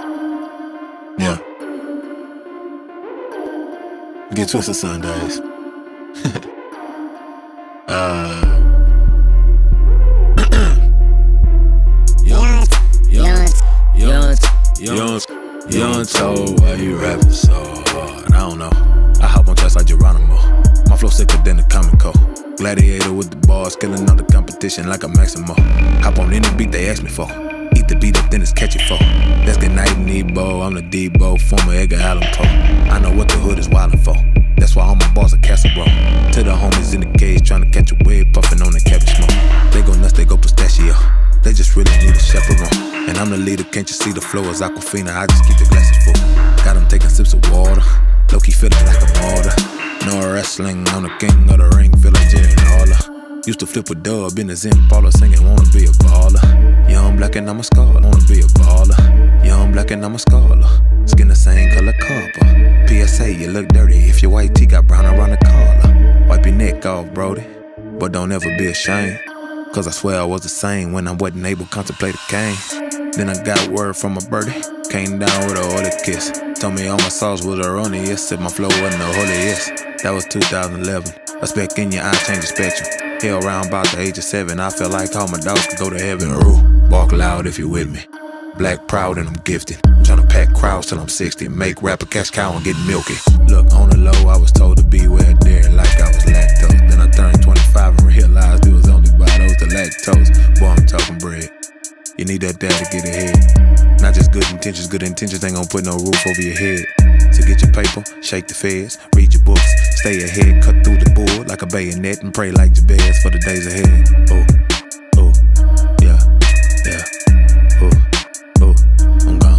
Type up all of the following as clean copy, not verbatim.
Yeah. Get twisted Sundays. Young told why you rapping so hard. I don't know. I hop on tracks like Geronimo. My flow sicker than the comico. Gladiator with the bars, killing all the competition like a Maximo. Hop on any beat they ask me for. Eat the beat up, then it's catchy for. Let's get night and Nebo. I'm the Debo, former Edgar Allan Poe. I know what the hood is wildin' for. That's why all my bars are casserole. To the homies in the cage, trying to catch a wave, puffin' on the cabbage smoke. They go nuts, they go pistachio. They just really need a chaperone. And I'm the leader, can't you see the flow is Aquafina? I just keep the glasses full. Got them taking sips of water. Low-key feeling like a martyr. No wrestling, I'm the king of the ring, feel like Jerry Lawler. Used to flip a dub in the Zen parlor, singing, wanna be a baller. Young black and I'm a scholar, wanna be a baller. Young black and I'm a scholar. Skin the same color copper. PSA, you look dirty if your white tee got brown around the collar. Wipe your neck off, Brody, but don't ever be ashamed. Cause I swear I was the same when I wasn't able to contemplate a cane. Then I got word from a birdie, came down with a holy kiss. Told me all my sauce was a Ronin-M, said my flow wasn't the holiest. That was 2011, a speck in your eye, change the spectrum. Hell around about the age of 7, I felt like all my dogs could go to heaven. Ooh, walk loud if you with me. Black proud and I'm gifted. Tryna pack crowds till I'm 60. Make rapper cash cow and get milky. Look, on the low, I was told to beware dairy like I was lactose. Then I turned 25 and realized it was only by those to lactose. Boy, I'm talking bread. You need that dad to get ahead. Not just good intentions ain't gonna put no roof over your head. So get your paper, shake the feds, read your books, stay ahead, cut through the board like a bayonet and pray like Jabez for the days ahead. Oh, oh, yeah, yeah, oh, oh, I'm gone,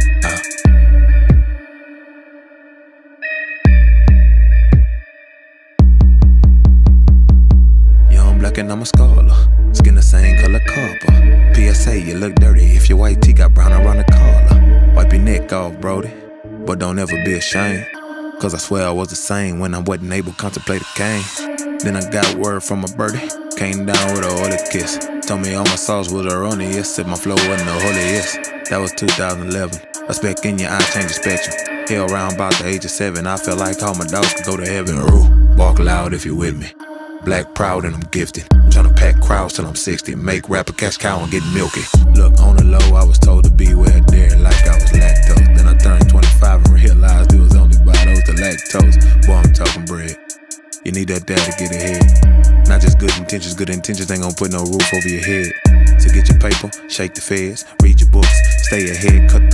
Young black and I'm a scholar, skin the same color copper. PSA, you look dirty if your white tee got brown around the collar. Wipe your neck off, Brody, but don't ever be ashamed. Cause I swear I was the same when I wasn't able to contemplate a cane. Then I got word from a birdie, came down with a holy kiss. Told me all my sauce was a Ronin-M, said my flow wasn't the holiest. That was 2011, a speck in your eye, change the spectrum. Hell around about the age of 7, I felt like all my dogs could go to heaven. Ooh, walk loud if you with me. Black proud and I'm gifted. Tryna pack crowds till I'm 60. Make rapper cash cow and get milky. Look, on the low, I was told to beware dairy like I was lactose. Then I turned 25 and realized it was only by those to lactose. Boy, I'm talking bread. You need that dad to get ahead. Not just good intentions ain't gonna put no roof over your head. So get your paper, shake the feds, read your books, stay ahead, cut